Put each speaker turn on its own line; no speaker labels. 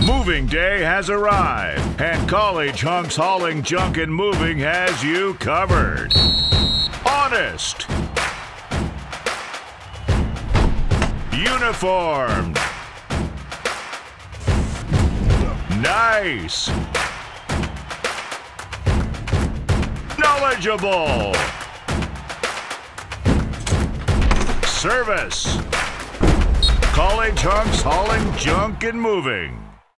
Moving day has arrived, and College Hunks Hauling Junk and Moving has you covered. Honest. Uniformed. Nice. Knowledgeable. Service. College Hunks Hauling Junk and Moving.